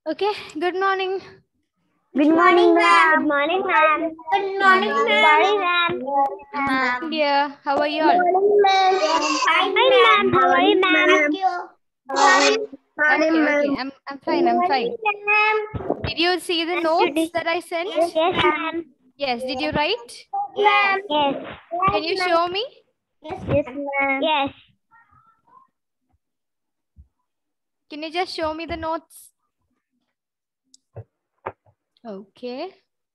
Okay, good morning. Good morning, ma'am. Good morning, ma'am. Good morning, ma'am. Ma'am. Dear, how are you all? Fine, ma'am. How are you, ma'am? Thank you. Okay, I'm fine, I'm fine. ma'am. Did you see the notes that I sent? Yes, ma'am. Yes, did you write? Yes. Yes. Can you show me? Yes, ma'am. Yes. Can you just show me the notes? Okay.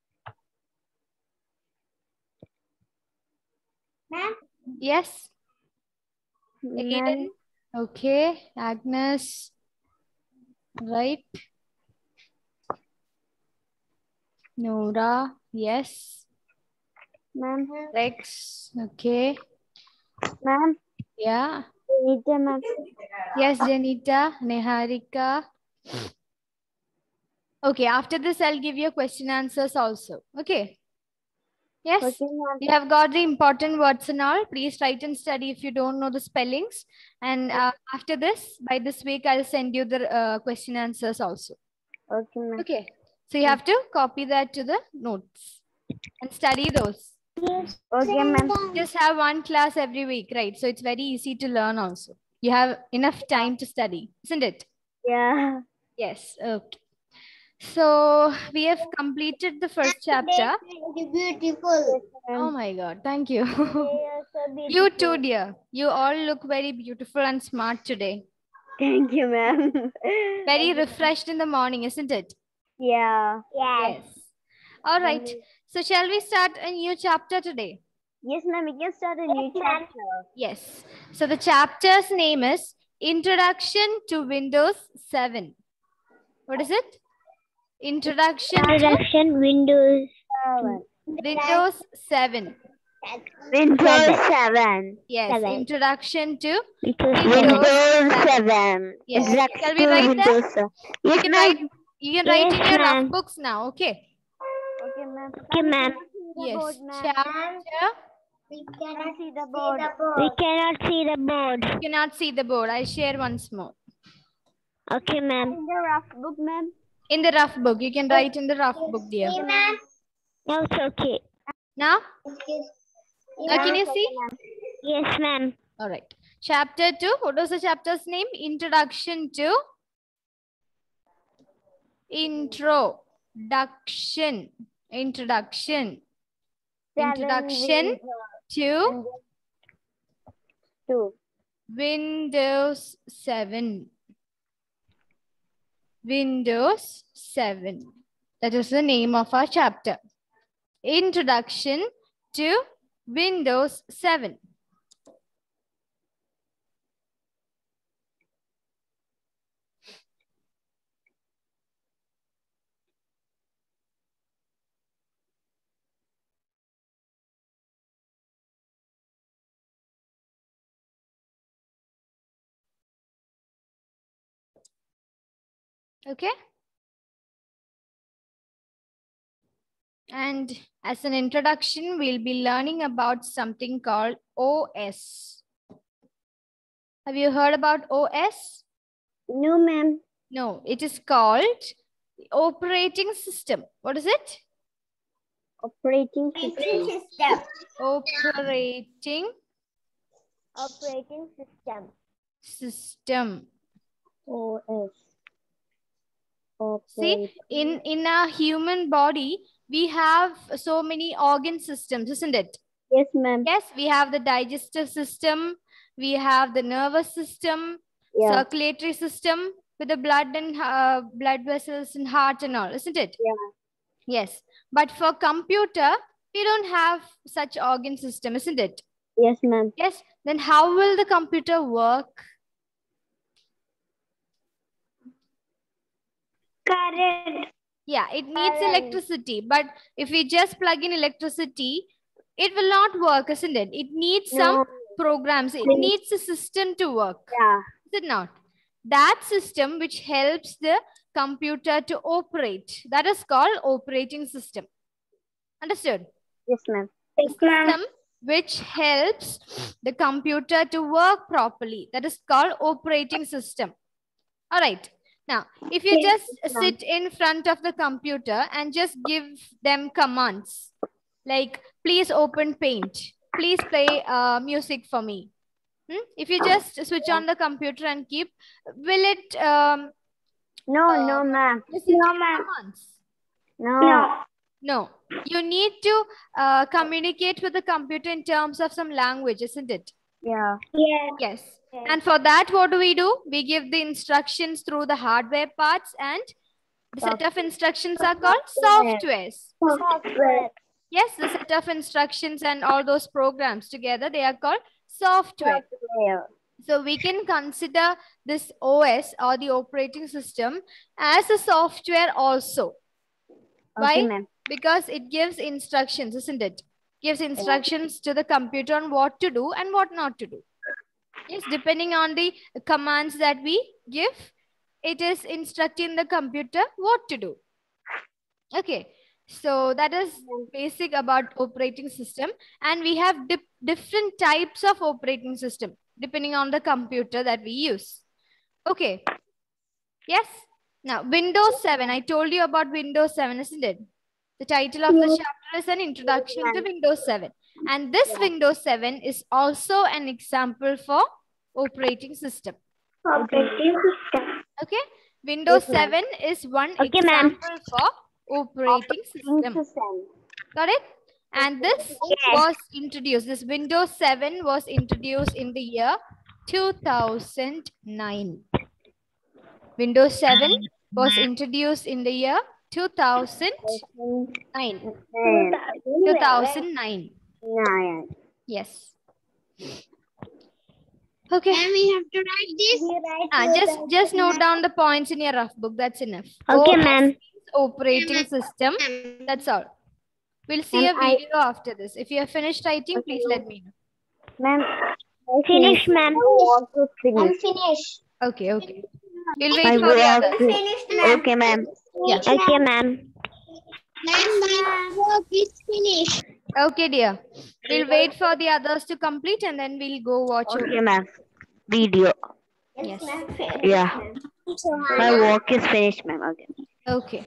Ma'am. Yes. Aiden. Okay. Agnes. Right. Nora. Yes. Ma'am. Rex. Okay. Ma'am. Yeah. Janita, ma'am. Yes, Janita. Neharika. Okay, after this, I'll give you question answers also. Okay. Yes. Okay, ma'am. You have got the important words and all. Please write and study if you don't know the spellings. And after this, by this week, I'll send you the question answers also. Okay, ma'am. Okay. So you have to copy that to the notes and study those. Okay, ma'am. Just have one class every week, right? So it's very easy to learn also. You have enough time to study, isn't it? Yeah. Yes. Okay. So we have completed the first chapter. Beautiful. Oh my God. Thank you. So You too, dear. You all look very beautiful and smart today. Thank you, ma'am. Very refreshed in the morning, isn't it? Yeah. Yes. All right. So shall we start a new chapter today? Yes, ma'am. We can start a new chapter. Yes. So the chapter's name is Introduction to Windows 7. What is it? Introduction to Windows 7. Windows 7. Windows 7. Yes. 7. Introduction to Windows 7. Yes. Shall we write that? Yes, ma'am. You can write in your rough ma'am. books now. Okay. Okay, ma'am. Okay, ma'am. Yes. Chapter. We cannot see the board. We cannot see the board. You cannot see the board. I'll share once more. Okay, ma'am. In the rough book, ma'am. In the rough book. You can write in the rough book, dear. Okay, ma'am. No, it's okay. Now? Now can you Okay, see? ma'am. Yes, ma'am. All right. Chapter 2. What was the chapter's name? Introduction to Introduction. Introduction. Introduction to Windows 7. Windows 7. That is the name of our chapter. Introduction to Windows 7. Okay. And as an introduction, we'll be learning about something called OS. Have you heard about OS? No, ma'am. No, it is called operating system. What is it? Operating system. Operating system. OS. See, in a human body, we have so many organ systems, isn't it? Yes, ma'am. Yes, we have the digestive system, we have the nervous system, circulatory system with the blood and blood vessels and heart and all, isn't it? Yeah. Yes, but for computer, we don't have such organ system, isn't it? Yes, ma'am. Yes, then how will the computer work? Current. Yeah, it needs electricity, but if we just plug in electricity, it will not work, isn't it? It needs some programs. It needs a system to work. Yeah. Is it not? That system which helps the computer to operate, that is called operating system. Understood? Yes, ma'am. The system which helps the computer to work properly, that is called operating system. All right. Now, if you just sit in front of the computer and just give them commands, like please open Paint, please play music for me. If you just switch on the computer and keep, will it No, ma'am. listen to your commands? No. You need to communicate with the computer in terms of some language, isn't it? Yeah. Yes. And for that, what do? We give the instructions through the hardware parts, and the set of instructions are called softwares. Yes, the set of instructions and all those programs together, they are called software. So we can consider this OS or the operating system as a software also. Why? Okay, ma'am. Because it gives instructions, isn't it? Gives instructions to the computer on what to do and what not to do. Yes, depending on the commands that we give, it is instructing the computer what to do. Okay, so that is basic about operating system. And we have different types of operating system depending on the computer that we use. Okay, yes. Now, Windows 7, I told you about Windows 7, isn't it? The title of the chapter is an introduction to Windows 7. And this Windows 7 is also an example for operating system. Okay, Windows 7 is one example for operating system. Got it? And this was introduced, this Windows 7 was introduced in the year 2009. Windows 7 was introduced in the year 2009. 2009. Yes. Okay. And we have to write this. Just note down the points in your rough book. That's enough. Okay, OS ma'am. means operating system. That's all. We'll see a video after this. If you have finished writing, please let me know. Ma'am, finish, ma'am. I'm finished. Okay. We'll wait for the others. Finished, ma'am. Okay, ma'am. Yeah. Okay, ma'am. Ma'am, my work is finished. Okay, dear. We'll wait for the others to complete and then we'll go watch. Okay, ma'am. Video. Yes. ma'am. Yeah. My work is finished, ma'am. Okay.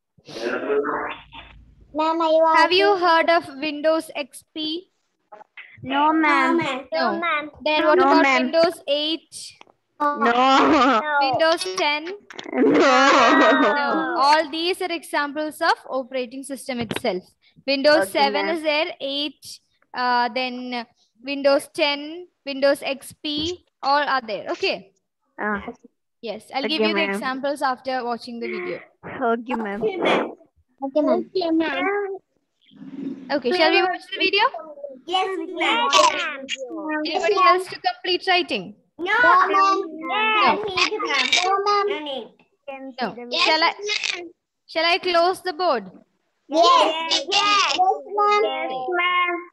Ma'am, are you Have you heard of Windows XP? No, ma'am. No. Then what about Windows 8? No. Windows 10? No. No. All these are examples of operating system itself. Windows 7 is there, 8, then Windows 10, Windows XP, all are there. Okay. Yes, I'll give you the examples after watching the video. Okay, ma'am. Okay, ma'am. Okay, shall we watch the video? Yes, ma'am. Anybody else to complete writing? No, ma'am. No. No, ma'am. No. Yes, Shall I close the board? Yes, ma'am.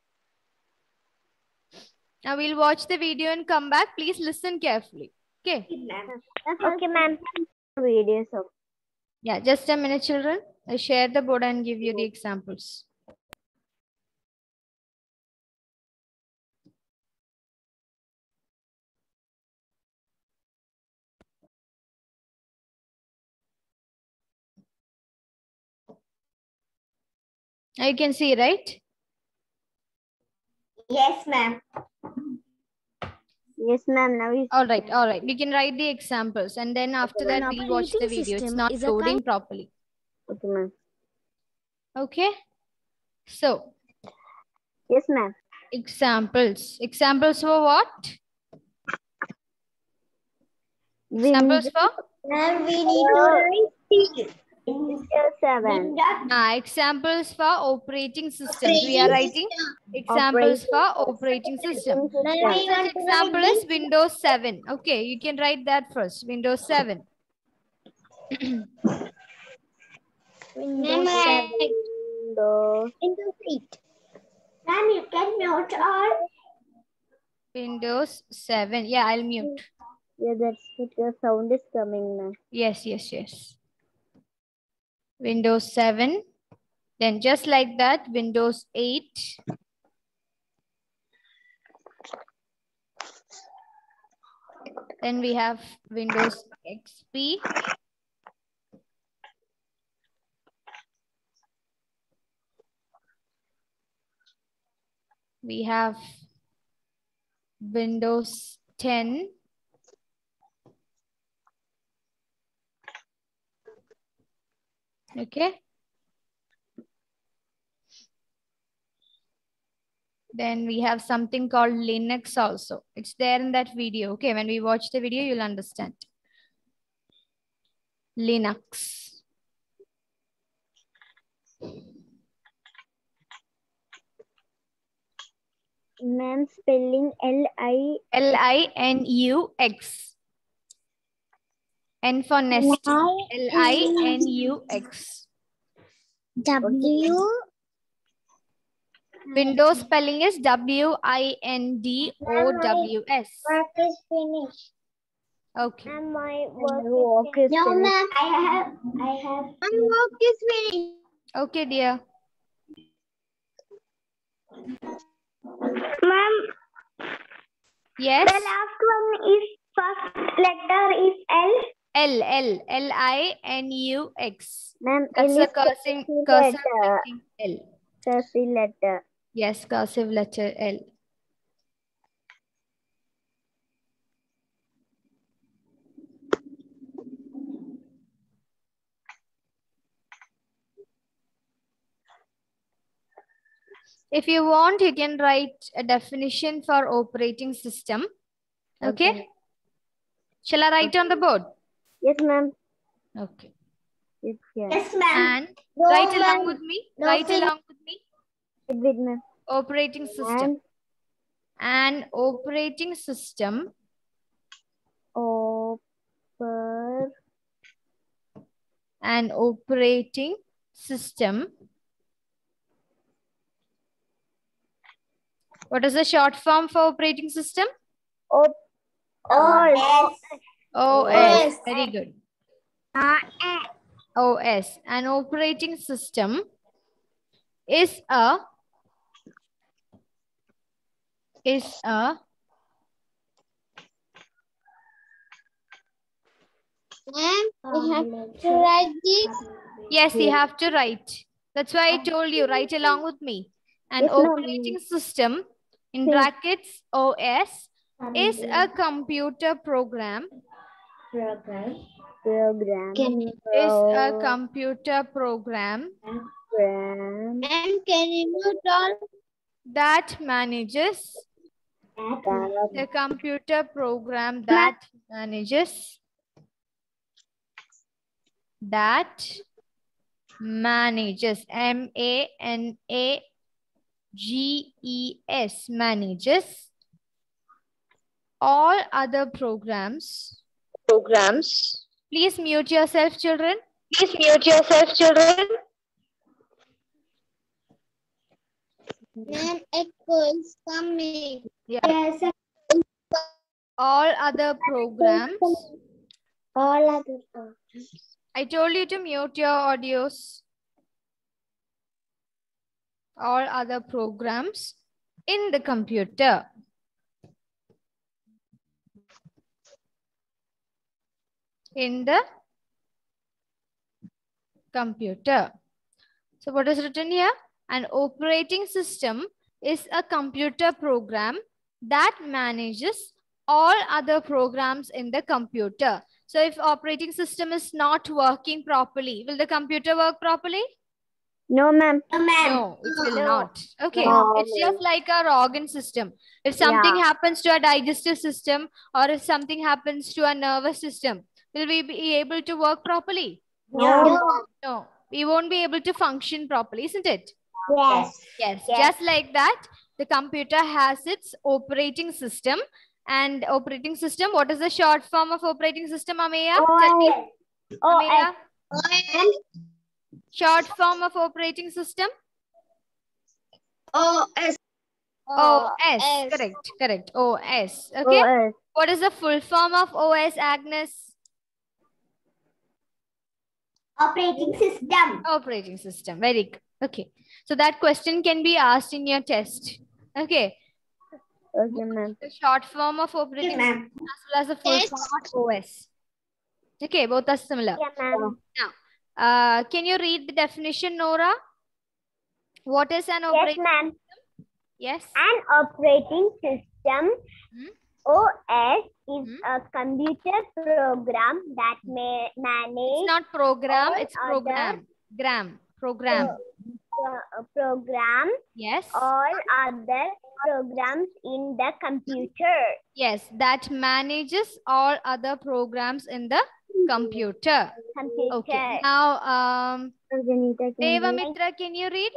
Now we'll watch the video and come back. Please listen carefully. Okay. Okay, ma'am. Videos of. Yeah, just a minute, children. I share the board and give you the examples. Now you can see, right? Yes, ma'am. Yes, ma'am. Now you. All right. We can write the examples and then after that we'll watch the video. It's not loading properly. Okay, ma'am. Okay. So, Yes, ma'am. examples. Examples for what? Examples for? Ma'am, we need to write Windows 7. Examples for operating systems. We are writing examples for operating system. First example is Windows 7. Okay, you can write that first. Windows 7. Windows 8. Ma'am, you can mute all. Windows 7. Yeah, I'll mute. Yeah, that's it. The sound is coming, ma'am. Yes. Windows 7. Then just like that, Windows 8. Then we have Windows XP. We have Windows 10. Okay. Then we have something called Linux also. It's there in that video. Okay, when we watch the video, you'll understand. Linux. Ma'am, spelling Linux. N for nest. Linux. W. Windows spelling is Windows. Work is finished. Okay. and my work is No, finished. ma'am. I have. My work is finished. Okay, dear. Ma'am, Yes. the last one is first letter is L. Linux. Ma'am, That's L a is cursive letter. writing L. Cursive letter. Yes, cursive letter L. If you want, you can write a definition for operating system. Okay. Shall I write on the board? Yes, ma'am. Okay. It's here. Yes, ma'am. And No, write along ma'am. with me. No, Write finish. along with me. With ma'am. Operating system. An operating system an operating system. What is the short form for operating system? OS. OS. Very good. OS. An operating system is a Ma'am, we have to write this. Yes, you have to write. That's why I told you, write along with me. An Yes, ma'am. operating system, in brackets OS, is a computer program. Program. Is a computer program Ma'am, can you mute all? that manages the computer program that manages MANAGES manages all other programs. Please mute yourself, children. Ma'am, echo is coming. Yeah. Yes. All other programs. All other programs. I told you to mute your audios. All other programs in the computer. In the computer. So what is written here? An operating system is a computer program that manages all other programs in the computer. So if operating system is not working properly, will the computer work properly? No, ma'am. No, it will not. Okay, No. it's just like our organ system. If something happens to a digestive system or if something happens to a nervous system, will we be able to work properly? No. No, we won't be able to function properly, isn't it? Yes. Yes, just like that, the computer has its operating system. And operating system, what is the short form of operating system, Ameya? Tell me. Ameya, short form of operating system? OS. OS. Correct. OS. Okay. OS. What is the full form of OS, Agnes? Operating system. Operating system. Very good. Okay. So that question can be asked in your test. Okay. Okay, ma'am. The short form of operating system as well as the full form of OS. Okay, both are similar. Yeah, ma'am. Now, can you read the definition, Nora? What is an operating Yes, ma'am. Yes. An operating system, OS, is a computer program that may manage. It's not program, all it's program. Program. Program Yes. all other programs in the computer. Yes, that manages all other programs in the computer. Okay. Now, Deva Mitra, can you read?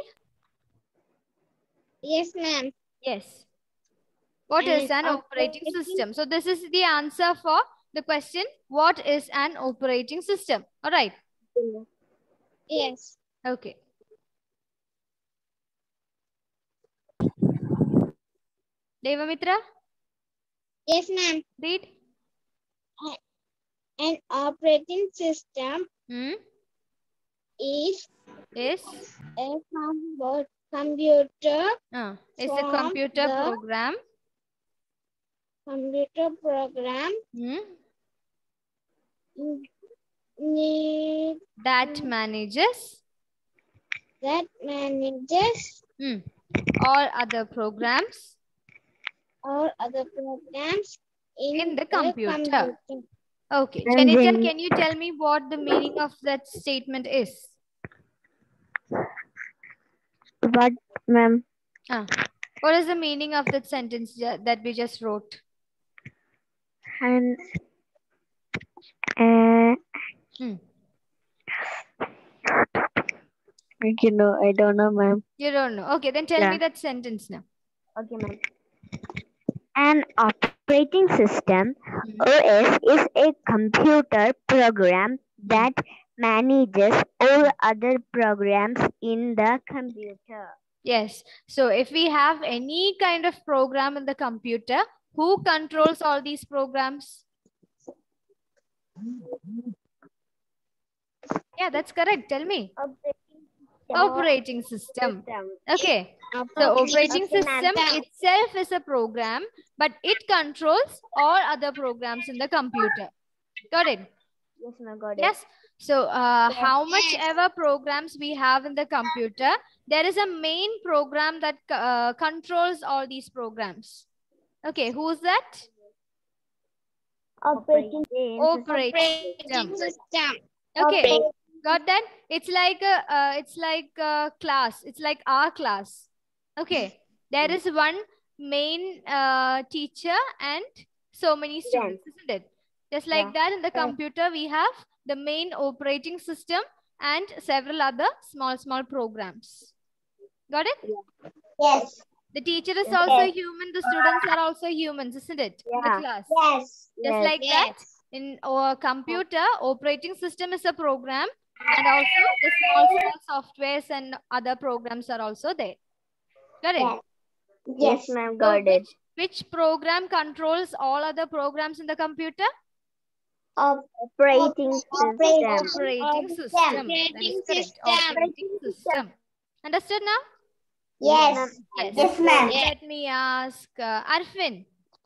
Yes, ma'am. Yes. What is an operating system? So this is the answer for the question. What is an operating system? All right. Yes. Okay. Devamitra? Yes, ma'am. Read. An operating system is Is a computer. It's a computer program. Computer program. That manages. All other programs. All other programs in the computer. Okay. Janita, can you tell me what the meaning of that statement is? What, ma'am? What is the meaning of that sentence that we just wrote? And I don't know, ma'am. You don't know. Okay, then tell me that sentence now. Okay, ma'am. An operating system, OS, is a computer program that manages all other programs in the computer. Yes. So if we have any kind of program in the computer, who controls all these programs? Yeah, that's correct. Tell me. Operating system. Okay. So operating system itself is a program, but it controls all other programs in the computer. Got it? Yes, ma'am, got it. Yes. So how much ever programs we have in the computer, there is a main program that controls all these programs. Okay, who's that? Operating system. Okay, got that? It's like a class. It's like our class. Okay, there is one main teacher and so many students, isn't it? Just like that in the computer, we have the main operating system and several other small programs. Got it? Yes. The teacher is also human. The students are also humans, isn't it? In the class. Yes. Just like that, in our computer, operating system is a program, and also the small softwares and other programs are also there. Got it? Yes, ma'am, got it. Which program controls all other programs in the computer? Operating system. Operating system. That is correct. Operating system. Understood now? Yes. Yes, ma'am. Let me ask Arfin.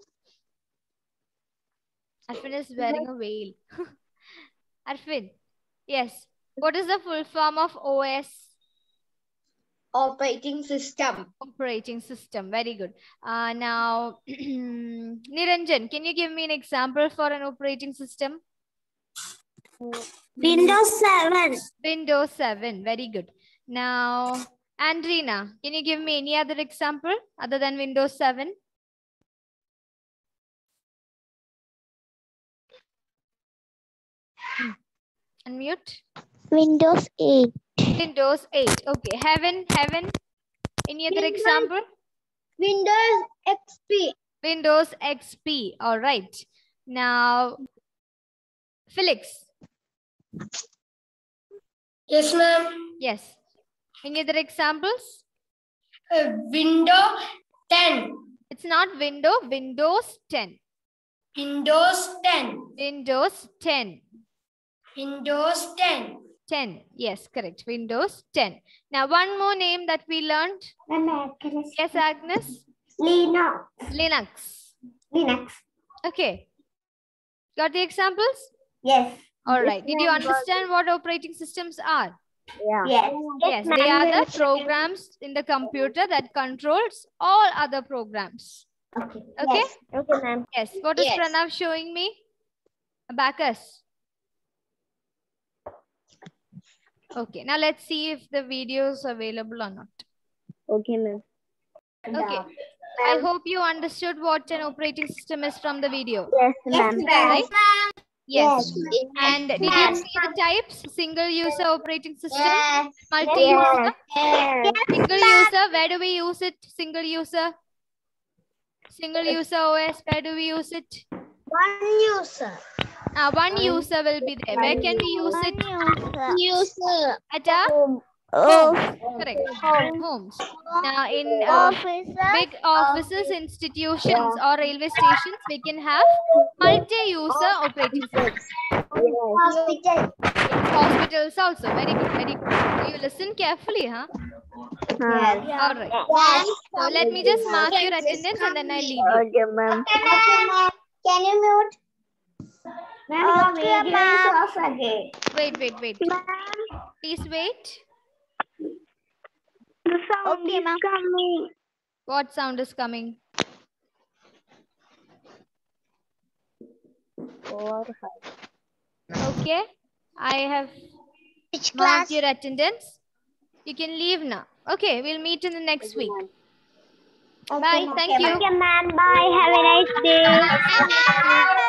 Arfin is wearing a veil. Arfin, yes. What is the full form of OS? Operating system. Operating system. Very good. Now, Niranjan, can you give me an example for an operating system? Windows 7. Windows 7. Very good. Now, Andrina, can you give me any other example other than Windows 7? Unmute. Windows 8. Windows 8. Okay. Heaven. Any other example? Windows XP. Windows XP. All right. Now, Felix. Yes, ma'am. Yes. Any other examples? Windows 10. It's not window. Windows 10. Windows 10. Windows 10. Windows 10. 10. Yes, correct. Windows 10. Now, one more name that we learned. Yes, Agnes? Linux. Okay. Got the examples? Yes. All right. Did you understand what operating systems are? Yeah. Yes, they are the programs in the computer that controls all other programs. Okay. Okay? Okay, ma'am. Yes. What is Yes. Pranav showing me? Abacus. Okay. Now let's see if the video is available or not. Okay, ma'am. Okay. I hope you understood what an operating system is from the video. Yes, Yes, ma'am. Right? Yes. Yes. And did you see the types? Single user operating system, Yes. multi-user, Yes. single user. Where do we use it? Single user. Single user OS. Where do we use it? One user. One user will be there. Where can we use it? User. At a Oh. correct. Homes. Now in Officer. big offices, institutions, or railway stations, we can have multi-user operating system. Hospital. Hospitals also. Very good. Very good. You listen carefully, huh? Yes. All right. Yes. So let me just mark your attendance and then I leave you. Okay, ma'am. Okay, ma'am. Can you mute? Ma'am, Okay, your video ma'am. is off again. Wait. Please wait. The sound is coming. What sound is coming? 4, 5. Okay. I have Which marked class? your attendance. You can leave now. Okay. We'll meet in the next week. Bye. Thank you. Okay, ma'am. Bye. Have a nice day. Have a nice day.